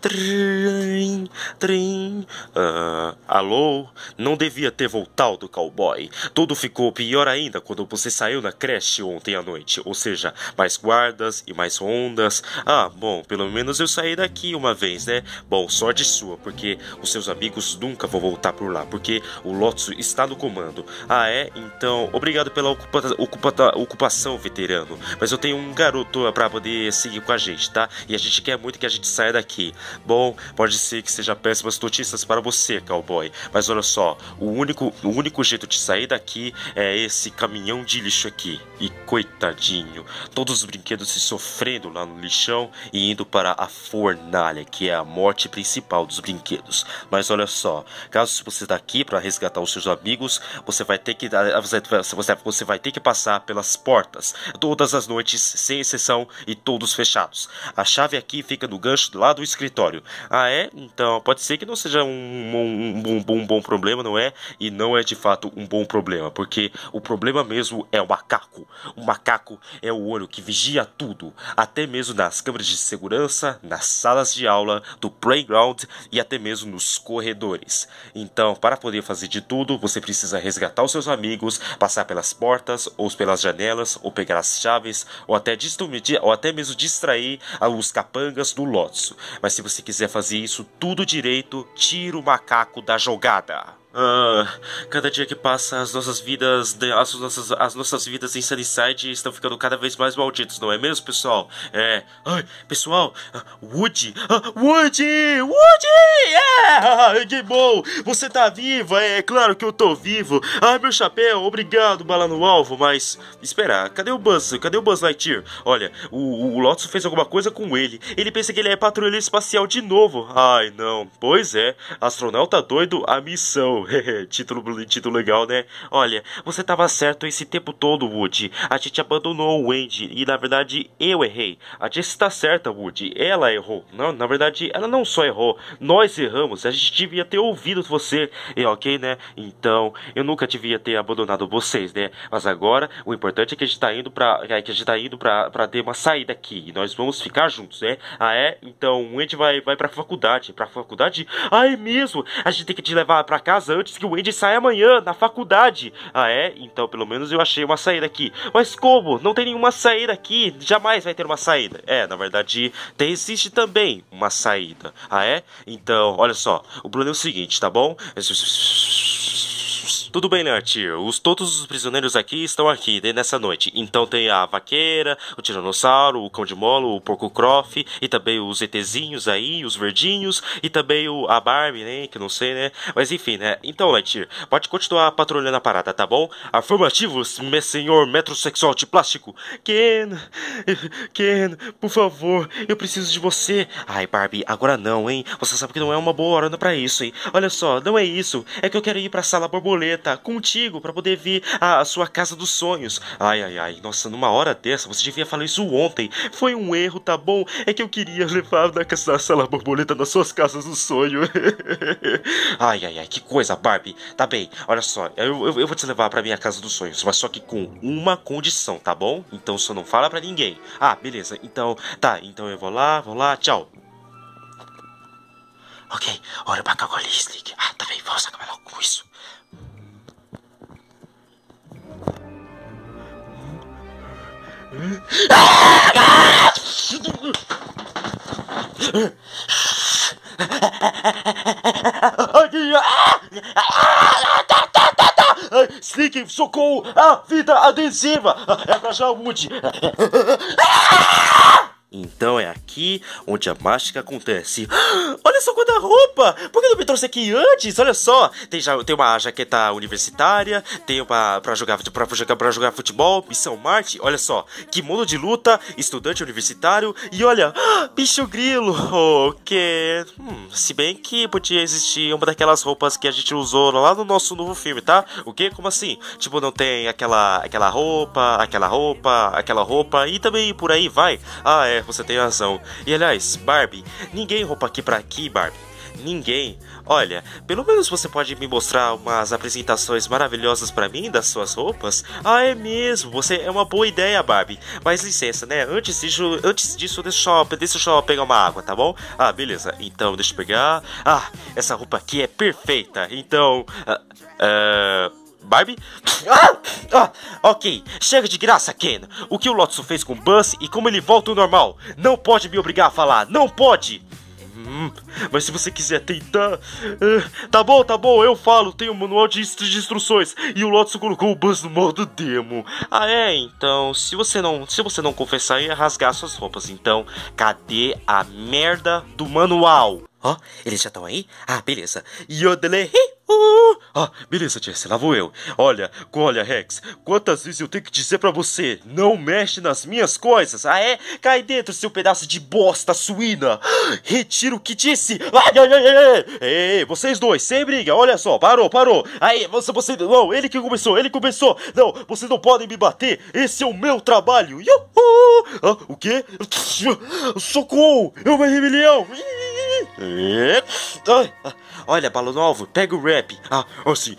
trim, trim. Uh, alô? Não devia ter voltado, cowboy. Tudo ficou pior ainda quando você saiu na creche ontem à noite. Ou seja, mais guardas e mais ondas. Ah, bom, pelo menos eu saí daqui uma vez, né? Bom, sorte sua, porque os seus amigos nunca vão voltar por lá, porque o Lotso está no comando. Ah, é? Então, obrigado pela ocupa ocupa ocupação, veterano. Mas eu tenho um garoto pra poder seguir com a gente, tá? E a gente quer muito que a gente saia daqui. Bom, pode ser que seja péssimas notícias para você, cowboy. Mas olha só, o único, o único jeito de sair daqui é esse caminhão de lixo aqui. E coitadinho, todos os brinquedos se sofrendo lá no lixão e indo para a fornalha, que é a morte principal dos brinquedos. Mas olha só, caso você está aqui para resgatar os seus amigos, você vai ter que você, você, você vai ter que passar pelas portas todas as noites, sem exceção, e todos fechados. A chave aqui fica no gancho lá do escritório. Ah, é? Então pode ser que não seja um, um, um, um, um bom problema, não é? E não é de fato um bom problema, porque o problema mesmo é o macaco. O macaco é o olho que vigia tudo, até mesmo nas câmeras de segurança, nas salas de aula, do playground e até mesmo nos corredores. Então, para poder fazer de tudo, você precisa resgatar os seus amigos, passar pelas portas, ou pelas janelas, ou pegar as chaves, ou até, ou até mesmo distrair os capangas do Lotso. Mas se você quiser fazer isso tudo direito, tira o macaco da jogada. Ah, cada dia que passa as nossas vidas as nossas, as nossas vidas em Sunnyside estão ficando cada vez mais malditas, não é mesmo, pessoal? É, ai, pessoal, Woody, Woody, Woody, é, que bom, você tá viva, é claro que eu tô vivo. Ai, meu chapéu, obrigado, bala no alvo, mas espera, cadê o Buzz, cadê o Buzz Lightyear? Olha, o, o Lotso fez alguma coisa com ele, ele pensa que ele é patrulheiro espacial de novo. Ai, não, pois é, astronauta doido, a missão. título, título legal, né? Olha, você tava certo esse tempo todo, Woody. A gente abandonou o Andy e, na verdade, eu errei. A Jessie tá certa, Woody. Ela errou. Não, na verdade, ela não só errou. Nós erramos. A gente devia ter ouvido você. E ok, né? Então, eu nunca devia ter abandonado vocês, né? Mas agora, o importante é que a gente tá indo pra... É que a gente tá indo pra, pra ter uma saída aqui. E nós vamos ficar juntos, né? Ah, é? Então, o Andy vai, vai pra faculdade. Pra faculdade? Ah, é mesmo? A gente tem que te levar pra casa antes que o Andy saia amanhã, na faculdade. Ah, é? Então, pelo menos eu achei uma saída aqui. Mas como? Não tem nenhuma saída aqui. Jamais vai ter uma saída. É, na verdade, tem, existe também uma saída. Ah, é? Então, olha só. O plano é o seguinte, tá bom? Tudo bem, Lightyear. Os, todos os prisioneiros aqui estão aqui né, nessa noite. Então tem a vaqueira, o tiranossauro, o cão de molo, o porco croft, e também os ETzinhos aí, os verdinhos, e também o, a Barbie, né? Que eu não sei, né? Mas enfim, né? Então, Lightyear, pode continuar patrulhando a parada, tá bom? Afirmativos, meu senhor metrosexual de plástico. Ken, Ken, por favor, eu preciso de você. Ai, Barbie, agora não, hein? Você sabe que não é uma boa hora pra isso, hein? Olha só, não é isso. É que eu quero ir pra sala borboleta contigo pra poder ver a, a sua casa dos sonhos. Ai, ai, ai. Nossa, numa hora dessa, você devia falar isso ontem. Foi um erro, tá bom? É que eu queria levar na, na sala borboleta nas suas casas dos sonhos. Ai, ai, ai. Que coisa, Barbie. Tá bem, olha só. Eu, eu, eu vou te levar pra minha casa dos sonhos, mas só que com uma condição, tá bom? Então só não fala pra ninguém. Ah, beleza. Então, tá. Então eu vou lá, vou lá. Tchau. Ok, olha pra cá com a Listick. Ah, tá bem, vamos acabar logo com isso. Slick, socorro! Ah, fita adesiva! É pra Jaúde! Então é aqui onde a mágica acontece. Olha só quanta roupa! Por que não me trouxe aqui antes? Olha só! Tem, já, tem uma jaqueta universitária, tem uma pra jogar, pra, jogar, pra jogar futebol, missão Marte, olha só. Kimono de luta, estudante universitário e olha, bicho grilo! O que? Hum, se bem que podia existir uma daquelas roupas que a gente usou lá no nosso novo filme, tá? O que? Como assim? Tipo, não tem aquela, aquela roupa, aquela roupa, aquela roupa e também por aí vai. Ah, é. Você tem razão. E aliás, Barbie, ninguém roupa aqui pra aqui, Barbie. Ninguém. Olha, pelo menos você pode me mostrar umas apresentações maravilhosas pra mim das suas roupas? Ah, é mesmo. Você é uma boa ideia, Barbie. Mas licença, né? Antes disso, antes disso deixa, eu, deixa eu só pegar uma água, tá bom? Ah, beleza. Então, deixa eu pegar. Ah, essa roupa aqui é perfeita. Então... Uh, uh... Barbie? Ah! Ah! Ok, chega de graça, Ken. O que o Lotso fez com o Buzz e como ele volta ao normal? Não pode me obrigar a falar, não pode! Hum, mas se você quiser tentar... Uh, tá bom, tá bom, eu falo. Tem um manual de, de instruções. E o Lotso colocou o Buzz no modo demo. Ah, é? Então, se você não, se você não confessar, ia rasgar suas roupas. Então, cadê a merda do manual? Ó, oh, eles já estão aí? Ah, beleza. Yodelei. Uh, ah, beleza, Jesse, lá vou eu. Olha, olha, Rex, quantas vezes eu tenho que dizer pra você, não mexe nas minhas coisas. Ah, é? Cai dentro, seu pedaço de bosta suína. Retira o que disse. Ai, ai, ai, ai. Ei, vocês dois, sem briga, olha só, parou, parou. Aí, você, você, não, ele que começou, ele começou. Não, vocês não podem me bater, esse é o meu trabalho. Yuhu. Ah, o quê? Socorro, é uma rebelião. Olha, Balão Novo, pega o rap. Ah, assim.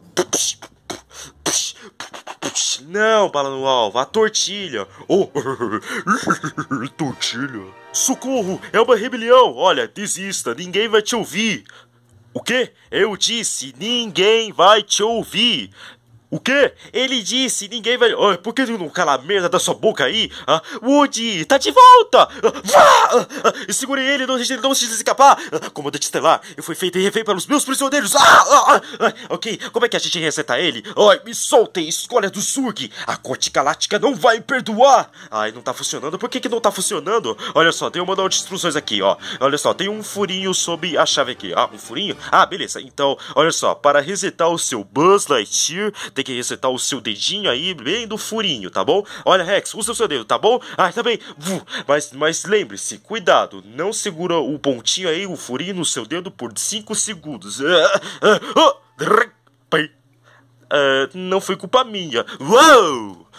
Não, Balão Alvo, a tortilha. Oh, tortilha. Socorro, é uma rebelião. Olha, desista, ninguém vai te ouvir. O quê? Eu disse, ninguém vai te ouvir. O quê? Ele disse, ninguém vai... Oh, por que não cala a merda da sua boca aí? Ah, Woody, tá de volta! Ah, ah, ah, segure ele, não deixe ele não se escapar! Ah, comandante Estelar, eu fui feito e refém pelos meus prisioneiros! Ah, ah, ah, ah, ok, como é que a gente reseta ele? Ai, me soltem, escolha do Zurg! A Corte Galáctica não vai perdoar! Ai, não tá funcionando, por que que não tá funcionando? Olha só, tem um manual de instruções aqui, ó. Olha só, tem um furinho sob a chave aqui. Ah, um furinho? Ah, beleza, então, olha só, para resetar o seu Buzz Lightyear... Tem que resetar o seu dedinho aí, bem do furinho, tá bom? Olha, Rex, usa o seu dedo, tá bom? Ah, tá bem. Mas, mas lembre-se, cuidado, não segura o pontinho aí, o furinho no seu dedo por cinco segundos. Uh, não foi culpa minha. Uou!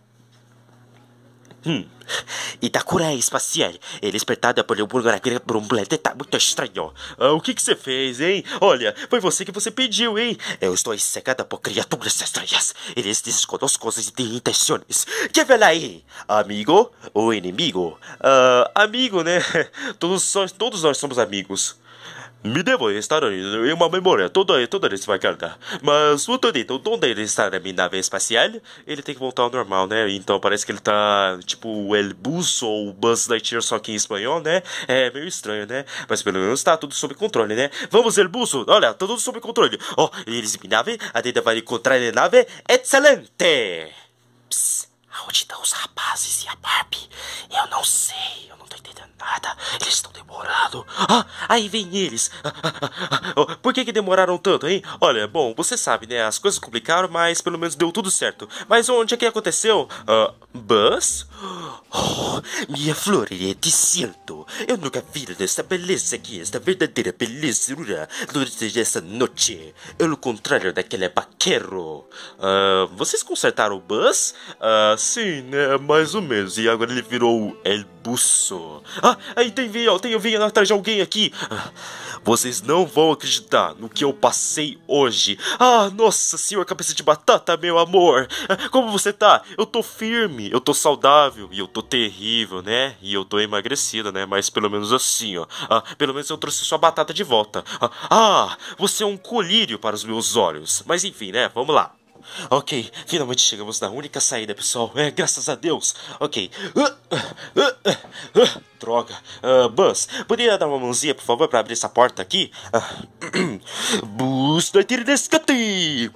Hum. Itakura espacial. Ele despertado por um por um planeta muito estranho. Ah, o que que você fez, hein? Olha, foi você que você pediu, hein? Eu estou secada por criaturas estranhas. Eles desconhecem de intenções. Que vem aí? Amigo ou inimigo? Ah, amigo, né? Todos, todos nós somos amigos. Me devo estar em uma memória toda, toda vez vai carregar. Mas, Futurito, onde ele está na minha nave espacial? Ele tem que voltar ao normal, né? Então parece que ele tá, tipo, El Bus ou Buzz Lightyear, só que em espanhol, né? É meio estranho, né? Mas pelo menos tá tudo sob controle, né? Vamos, El Bus, olha, tá tudo sob controle. Ó, oh, eles minha nave, a Deda vai encontrar a nave. Excelente! Psst, aonde estão os rapazes e a Barbie? Eu não sei, eu não tô entendendo nada. Eles estão demorando. Ah, aí vem eles. Ah, ah, ah, ah. Por que que demoraram tanto, hein? Olha, bom, você sabe, né? As coisas complicaram, mas pelo menos deu tudo certo. Mas onde é que aconteceu? Ah, Buzz? Oh, minha flor é de ciento. Eu nunca vi esta beleza aqui, esta verdadeira belezura durante esta noite. Ao contrário daquele vaqueiro. Ah, vocês consertaram o Buzz? Ah, sim, né? Mais ou menos. E agora ele virou El Busso. Ah, aí tem vinho, tem vinho atrás de alguém aqui. Ah, vocês não vão acreditar no que eu passei hoje. Ah, nossa senhora, cabeça de batata, meu amor. Ah, como você tá? Eu tô firme, eu tô saudável e eu tô terrível, né? E eu tô emagrecido, né? Mas pelo menos assim, ó. Ah, pelo menos eu trouxe sua batata de volta. Ah, ah, você é um colírio para os meus olhos. Mas enfim, né? Vamos lá. Ok, finalmente chegamos na única saída, pessoal. É, graças a Deus. Ok. Uh, uh, uh, uh, droga. Uh, Buzz, poderia dar uma mãozinha, por favor, para abrir essa porta aqui? Uh, Buzz da Tiridescate.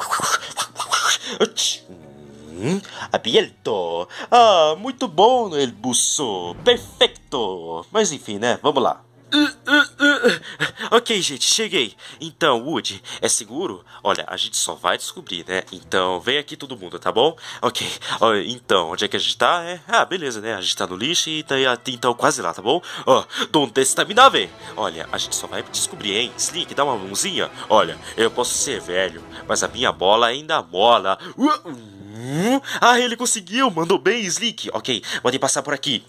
Abierto. Ah, muito bom, El Busso. Perfeito. Mas enfim, né? Vamos lá. Uh, uh, uh. Ok, gente, cheguei. Então, Woody, é seguro? Olha, a gente só vai descobrir, né? Então, vem aqui todo mundo, tá bom? Ok, então, onde é que a gente tá? É... Ah, beleza, né? A gente tá no lixo e tá então quase lá, tá bom? Ó, donde está minha nave? Olha, a gente só vai descobrir, hein? Slick, dá uma mãozinha. Olha, eu posso ser velho, mas a minha bola ainda mola. Uh, uh. Ah, ele conseguiu, mandou bem, Slick. Ok, podem passar por aqui.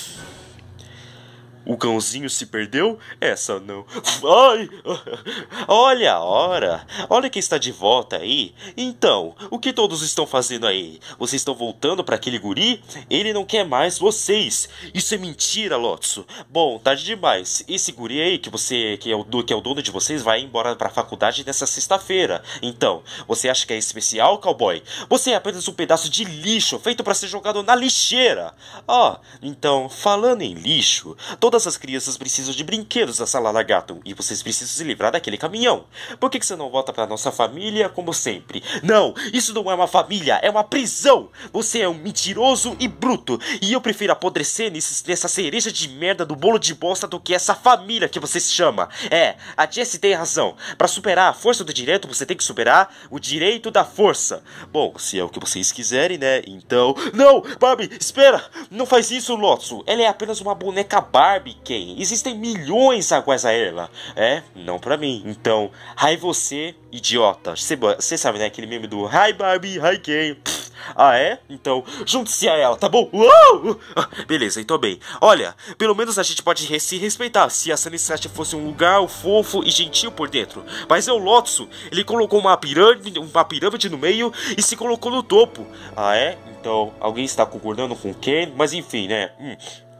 O cãozinho se perdeu? Essa não. Ai! Olha a hora! Olha quem está de volta aí. Então, o que todos estão fazendo aí? Vocês estão voltando para aquele guri? Ele não quer mais vocês. Isso é mentira, Lotso. Bom, tarde demais. Esse guri aí, que você que é, o, que é o dono de vocês, vai embora para a faculdade nessa sexta-feira. Então, você acha que é especial, cowboy? Você é apenas um pedaço de lixo feito para ser jogado na lixeira. Ah, então, falando em lixo, toda Todas as crianças precisam de brinquedos da sala Lagarto e vocês precisam se livrar daquele caminhão. Por que que você não volta pra nossa família como sempre? Não, isso não é uma família, é uma prisão. Você é um mentiroso e bruto e eu prefiro apodrecer nesse, nessa cereja de merda do bolo de bosta do que essa família que você se chama. É, a Jessie tem razão. Pra superar a força do direito, você tem que superar o direito da força. Bom, se é o que vocês quiserem, né? Então... Não, Barbie, espera! Não faz isso, Lotso. Ela é apenas uma boneca Barbie. Quem? Existem milhões iguais a ela. É? Não pra mim. Então, ai você, idiota. Você sabe, né? Aquele meme do Hi Barbie, hi Ken. Ah, é? Então, junte-se a ela, tá bom? Uou! Beleza, então bem. Olha, pelo menos a gente pode se respeitar se a Sunnyside fosse um lugar fofo e gentil por dentro. Mas é o Lotso. Ele colocou uma pirâmide, uma pirâmide no meio e se colocou no topo. Ah, é? Então, alguém está concordando com quem? Mas enfim, né? Hum.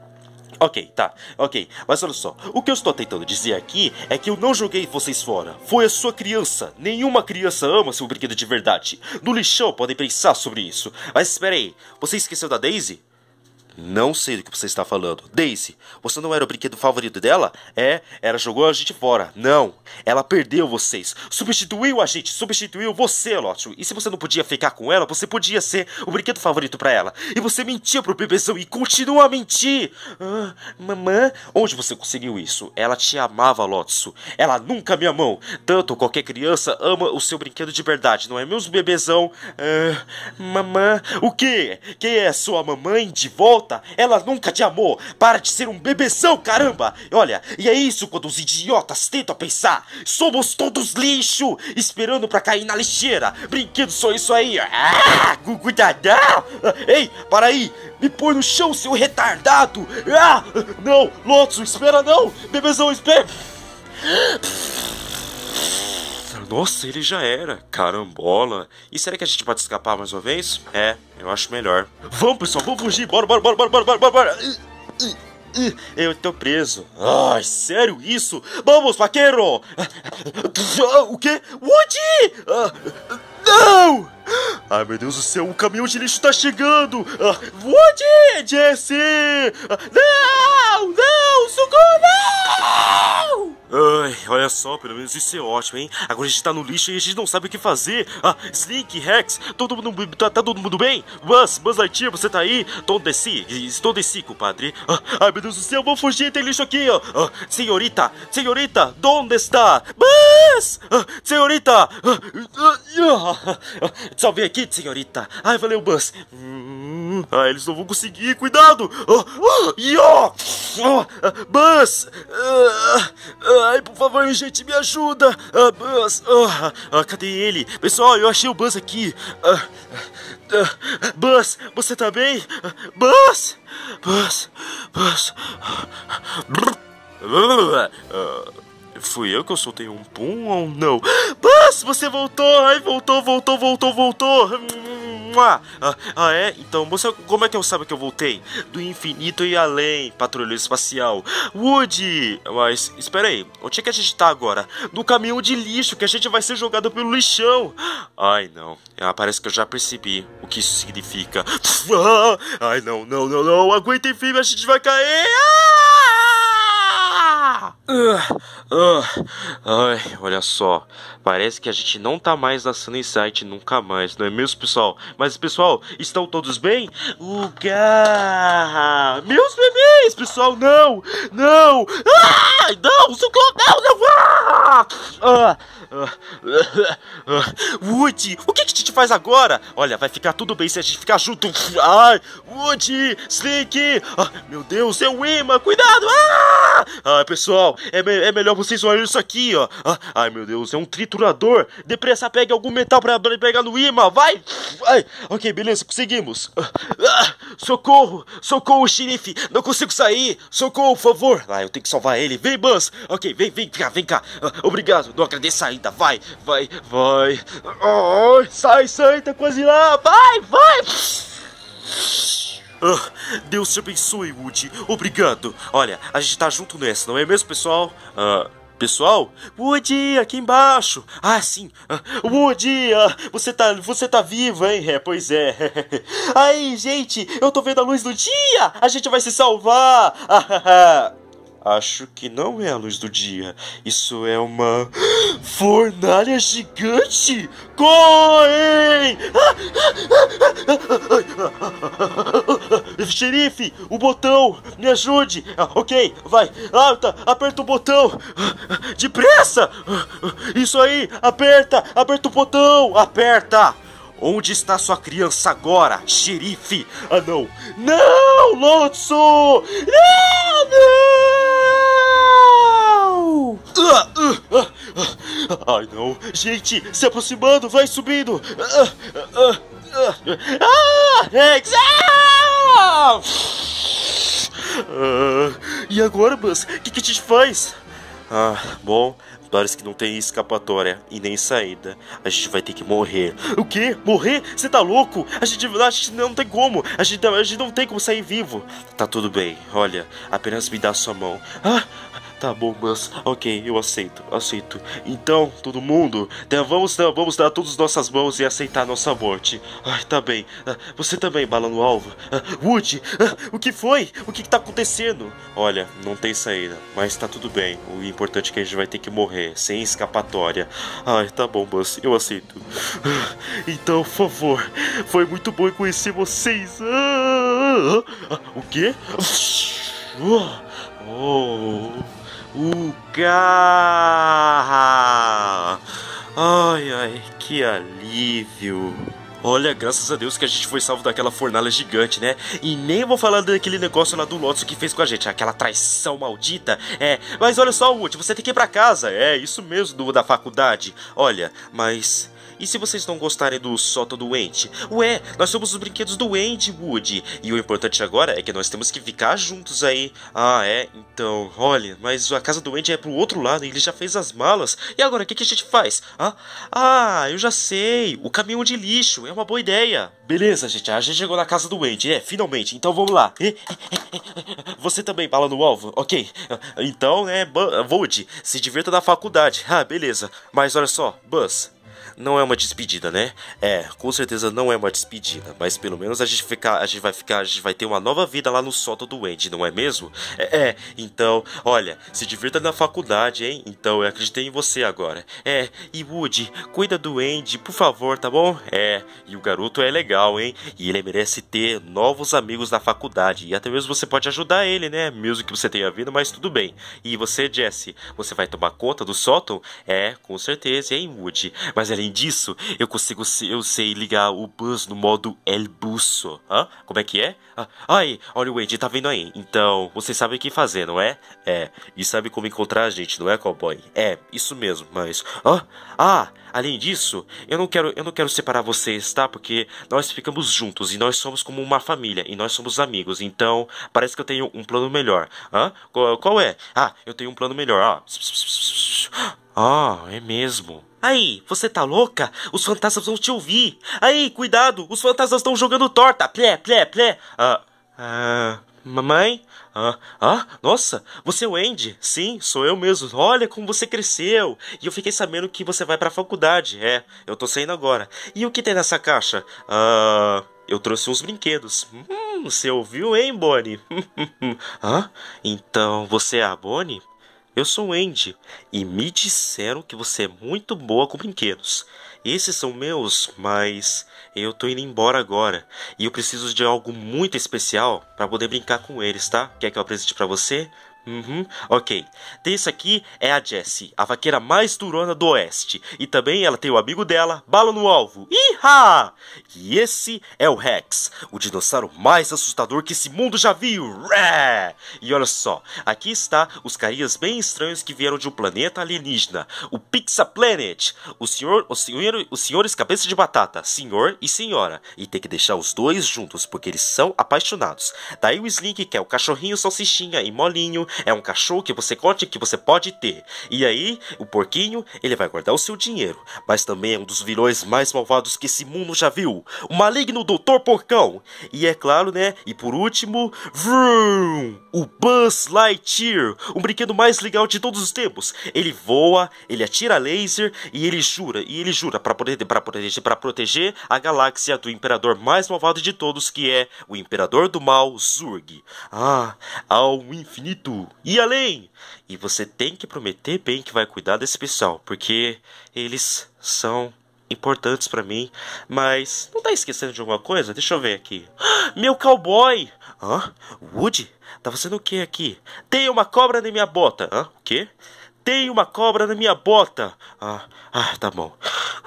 Ok, tá, ok, mas olha só, o que eu estou tentando dizer aqui é que eu não joguei vocês fora, foi a sua criança, nenhuma criança ama seu brinquedo de verdade, no lixão podem pensar sobre isso, mas espera aí, você esqueceu da Daisy? Não sei do que você está falando. Daisy, você não era o brinquedo favorito dela? É, ela jogou a gente fora. Não, ela perdeu vocês. Substituiu a gente, substituiu você, Lotso. E se você não podia ficar com ela, você podia ser o brinquedo favorito pra ela. E você mentiu pro bebezão e continua a mentir. Ah, mamãe, onde você conseguiu isso? Ela te amava, Lotso. Ela nunca me amou. Tanto qualquer criança ama o seu brinquedo de verdade, não é mesmo, bebezão? Ah, mamãe, o quê? Quem é sua mamãe de volta? Ela nunca te amou. Para de ser um bebezão, caramba. Olha, e é isso quando os idiotas tentam pensar. Somos todos lixo, esperando pra cair na lixeira. Brinquedos só isso aí. Ah, cuidadão. Ei, para aí. Me põe no chão, seu retardado. Ah, não, Lotso, espera não. Bebezão, espera. Nossa, ele já era. Carambola. E será que a gente pode escapar mais uma vez? É, eu acho melhor. Vamos, pessoal, vamos fugir. Bora, bora, bora, bora, bora, bora, bora. Eu tô preso. Ai, sério isso? Vamos, vaqueiro! O quê? Woody! Não! Ai, meu Deus do céu, o caminhão de lixo tá chegando! Woody! Jesse! Não! Não! Socorro! Não! Ai, olha só, pelo menos isso é ótimo, hein? Agora a gente tá no lixo e a gente não sabe o que fazer. Ah, Slink, Rex, todo mundo, tá, tá todo mundo bem? Buzz, Buzz Lightyear, você tá aí? Tom desci, estou desci, compadre. Ah, ai, meu Deus do céu, vou fugir, tem lixo aqui, ó. Ah, senhorita, senhorita, onde está? Buzz! Ah, senhorita! Ah, ah, ah, salve aqui, senhorita. Ai, valeu, Buzz. Hum, ai, eles não vão conseguir, cuidado! Ah, ah, yeah! ah, Buzz! Ah, ah, ai, por favor, gente, me ajuda! Ah, Buzz! Ah, ah, cadê ele? Pessoal, eu achei o Buzz aqui. Ah, ah, Buzz, você tá bem? Ah, Buzz! Buzz! Buzz! Ah, fui eu que eu soltei um pum ou não? Buzz, você voltou! Ai, voltou, voltou, voltou, voltou! Ah, ah, é? Então, você, como é que eu sabe que eu voltei? Do infinito e além, patrulha espacial. Woody! Mas, espera aí, onde é que a gente tá agora? No caminhão de lixo, que a gente vai ser jogado pelo lixão. Ai, não. Ah, parece que eu já percebi o que isso significa. Ah, ai, não, não, não, não. Aguentem firme, a gente vai cair. Ah! Uh, uh, ai, olha só. Parece que a gente não tá mais na Sunnyside nunca mais, não é mesmo, pessoal? Mas, pessoal, estão todos bem? Uga! Meus bebês, pessoal, não! Não! Ai, não! Socorro! Não, não! Ah! Ah! Woody, o que, que a gente faz agora? Olha, vai ficar tudo bem se a gente ficar junto. Ai, Woody, Slink. Ah, meu Deus, é o imã, cuidado. Ah! Ai, pessoal, é, me é melhor vocês olharem isso aqui, ó. Ah, ai, meu Deus, é um triturador. Depressa, pegue algum metal pra pegar no imã, vai. Ai, ok, beleza, conseguimos. Ah, socorro, socorro, xerife, não consigo sair. Socorro, por favor. Ah, eu tenho que salvar ele. Vem, Buzz. Ok, vem, vem cá, vem cá. Ah, obrigado, não agradeço ainda. Vai, vai, vai. Oh, sai, sai, tá quase lá. Vai, vai. Ah, Deus te abençoe, Woody. Obrigado. Olha, a gente tá junto nessa, não é mesmo, pessoal? Ah, pessoal? Woody, aqui embaixo. Ah, sim. Ah, Woody, ah, você tá, você tá vivo, hein? É, pois é. Aí, gente, eu tô vendo a luz do dia. A gente vai se salvar. Ah, acho que não é a luz do dia. Isso é uma fornalha gigante. Correm! Xerife, o botão, me ajude. Ah, ok, vai. Ah, tá. Aperta o botão. Depressa. Isso aí, aperta. Aperta o botão. Aperta. Onde está sua criança agora, xerife? Ah, não. Não, Lotso! Não, não! Ah, ah, ah, ah. Ai, não. Gente, se aproximando, vai subindo. Ah, ah, ah, ah, Rex! Ah! Ah, e agora, Buzz? O que, que a gente faz? Ah, bom... Parece que não tem escapatória e nem saída. A gente vai ter que morrer. O quê? Morrer? Você tá louco? A gente, a gente não tem como. A gente, a gente não tem como sair vivo. Tá tudo bem. Olha, apenas me dá sua mão. Ah, tá bom, Buzz. Ok, eu aceito, aceito. Então, todo mundo, vamos, vamos dar todas as nossas mãos e aceitar a nossa morte. Ai, tá bem. Você também, bala no alvo. Woody, o que foi? O que, que tá acontecendo? Olha, não tem saída, mas tá tudo bem. O importante é que a gente vai ter que morrer, sem escapatória. Ai, tá bom, Buzz, eu aceito. Então, por favor, foi muito bom conhecer vocês. O quê? Oh... Uga! Ai, ai, que alívio. Olha, graças a Deus que a gente foi salvo daquela fornalha gigante, né? E nem vou falar daquele negócio lá do Lotso que fez com a gente, aquela traição maldita. É, mas olha só, Woody, você tem que ir pra casa. É, isso mesmo, do, da faculdade. Olha, mas... e se vocês não gostarem do sótão do Andy? Ué, nós somos os brinquedos do Andy, Woody. E o importante agora é que nós temos que ficar juntos aí. Ah, é? Então, olha, mas a casa do Andy é pro outro lado e ele já fez as malas. E agora, o que, que a gente faz? Ah, ah, eu já sei. O caminhão de lixo é uma boa ideia. Beleza, gente, a gente chegou na casa do Andy, é, finalmente. Então vamos lá. Você também, bala no alvo? Ok. Então, é, Woody, se divirta na faculdade. Ah, beleza. Mas olha só, Buzz, não é uma despedida, né? É, com certeza não é uma despedida, mas pelo menos a gente, ficar, a gente vai ficar, a gente vai ter uma nova vida lá no sótão do Andy, não é mesmo? É, é, então, olha, se divirta na faculdade, hein? Então eu acreditei em você agora. É, e Woody, cuida do Andy, por favor, tá bom? É, e o garoto é legal, hein? E ele merece ter novos amigos na faculdade, e até mesmo você pode ajudar ele, né? Mesmo que você tenha vindo, mas tudo bem. E você, Jesse, você vai tomar conta do sótão? É, com certeza, hein, Woody? Mas além disso, eu consigo, eu sei ligar o Buzz no modo El Busso. Hã? Como é que é? Ah, aí, olha o Andy, tá vendo aí? Então, vocês sabem o que fazer, não é? É, e sabe como encontrar a gente, não é, cowboy? É, isso mesmo, mas... Ah, ah, além disso, eu não quero, eu não quero separar vocês, tá? Porque nós ficamos juntos e nós somos como uma família e nós somos amigos. Então, parece que eu tenho um plano melhor. Hã? Qual, qual é? Ah, eu tenho um plano melhor. Ah, ah, é mesmo. Aí, você tá louca? Os fantasmas vão te ouvir. Aí, cuidado, os fantasmas estão jogando torta. Plé, plé, plé. Ah, ah, mamãe? Ah, ah, nossa, você é o Andy? Sim, sou eu mesmo. Olha como você cresceu. E eu fiquei sabendo que você vai pra faculdade. É, eu tô saindo agora. E o que tem nessa caixa? Ah, eu trouxe uns brinquedos. Hum, você ouviu, hein, Bonnie? Hã? Então, você é a Bonnie? Eu sou o Andy e me disseram que você é muito boa com brinquedos. Esses são meus, mas eu tô indo embora agora e eu preciso de algo muito especial para poder brincar com eles, tá? Quer que eu apresente para você? Uhum, ok. Esse aqui é a Jessie, a vaqueira mais durona do oeste. E também ela tem o amigo dela, bala no alvo. Iha! E esse é o Rex, o dinossauro mais assustador que esse mundo já viu. Ré! E olha só, aqui está os carinhas bem estranhos que vieram de um planeta alienígena, o Pizza Planet. O senhor, o senhor, os senhores cabeça de batata, senhor e senhora. E tem que deixar os dois juntos, porque eles são apaixonados. Daí o Slink, que é o cachorrinho salsichinha e molinho, é um cachorro que você conte que você pode ter. E aí, o porquinho, ele vai guardar o seu dinheiro. Mas também é um dos vilões mais malvados que esse mundo já viu. O maligno doutor Porcão. E é claro, né? E por último, vroom, o Buzz Lightyear. O brinquedo mais legal de todos os tempos. Ele voa, ele atira laser e ele jura, e ele jura para poder, para proteger, para proteger a galáxia do imperador mais malvado de todos, que é o imperador do mal, Zurg. Ah, ao infinito e além. E você tem que prometer bem que vai cuidar desse pessoal, porque eles são importantes pra mim. Mas não tá esquecendo de alguma coisa? Deixa eu ver aqui. Meu cowboy! Hã? Woody? Tá fazendo o que aqui? Tem uma cobra na minha bota. Hã? O quê? Tem uma cobra na minha bota. Ah, ah, tá bom.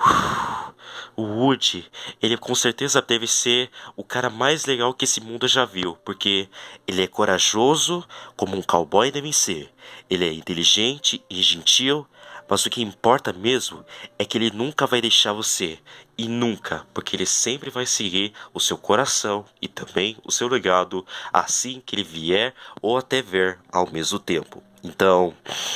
O Woody, ele com certeza deve ser o cara mais legal que esse mundo já viu, porque ele é corajoso como um cowboy deve ser. Ele é inteligente e gentil, mas o que importa mesmo é que ele nunca vai deixar você. E nunca, porque ele sempre vai seguir o seu coração e também o seu legado assim que ele vier ou até ver ao mesmo tempo. Então,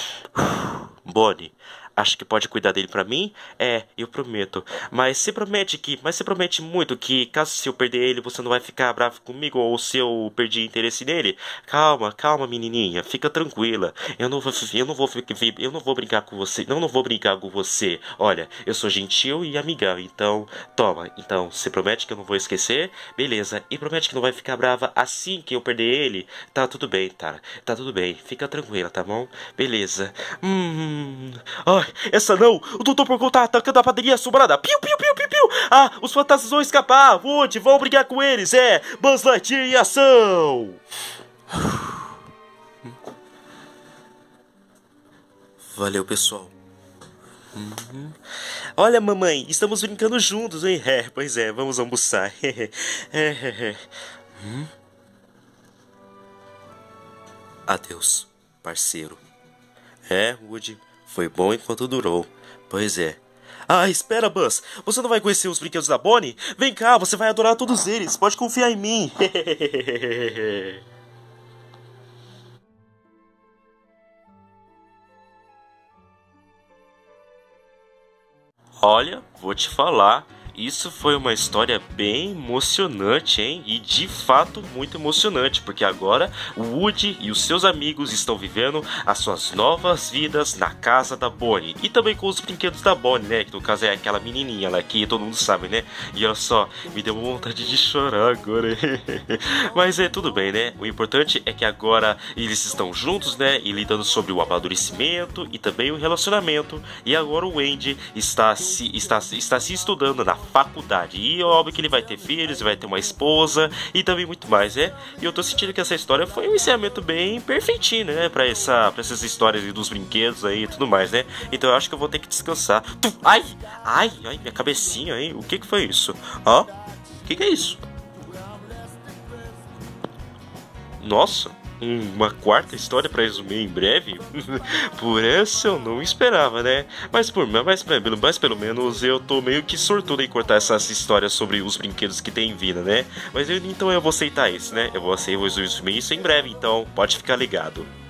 Bonnie, acha que pode cuidar dele pra mim? É, eu prometo. Mas você promete que... Mas você promete muito que caso se eu perder ele, você não vai ficar bravo comigo ou se eu perder interesse nele? Calma, calma, menininha. Fica tranquila. Eu não vou... Eu não vou... Eu não vou brincar com você. Eu não vou brincar com você. Olha, eu sou gentil e amigável. Então, toma. Então, você promete que eu não vou esquecer? Beleza. E promete que não vai ficar brava assim que eu perder ele? Tá tudo bem, tá? Tá tudo bem. Fica tranquila, tá bom? Beleza. Hum... Ai, essa não! O doutor Porcão tá atacando a padaria assombrada! Piu, piu, piu, piu, piu! Ah, os fantasmas vão escapar! Woody, vão brigar com eles! É! Buzz Lightyear em ação! Valeu, pessoal. Uhum. Olha, mamãe, estamos brincando juntos, hein? É, pois é, vamos almoçar. hum? Adeus, parceiro. É, Woody, foi bom enquanto durou. Pois é. Ah, espera, Buzz. Você não vai conhecer os brinquedos da Bonnie? Vem cá, você vai adorar todos eles. Pode confiar em mim. Olha, vou te falar, isso foi uma história bem emocionante, hein? E de fato muito emocionante, porque agora o Woody e os seus amigos estão vivendo as suas novas vidas na casa da Bonnie. E também com os brinquedos da Bonnie, né? Que no caso é aquela menininha lá que todo mundo sabe, né? E olha só, me deu vontade de chorar agora. Mas é tudo bem, né? O importante é que agora eles estão juntos, né? E lidando sobre o amadurecimento e também o relacionamento. E agora o Andy está se, está, está se estudando na faculdade. E óbvio que ele vai ter filhos, vai ter uma esposa e também muito mais, né? E eu tô sentindo que essa história foi um encerramento bem perfeitinho, né? Pra, essa, pra essas histórias aí dos brinquedos aí e tudo mais, né? Então eu acho que eu vou ter que descansar. Ai! Ai! Ai! Minha cabecinha, hein? O que que foi isso? Ó! O que que é isso? Nossa! Uma quarta história para resumir em breve? Por essa eu não esperava, né? Mas por mas, mas pelo menos eu tô meio que sortudo em cortar essas histórias sobre os brinquedos que tem vida, né? Mas eu, então eu vou aceitar isso, né? Eu vou aceitar, eu vou resumir isso em breve, então pode ficar ligado.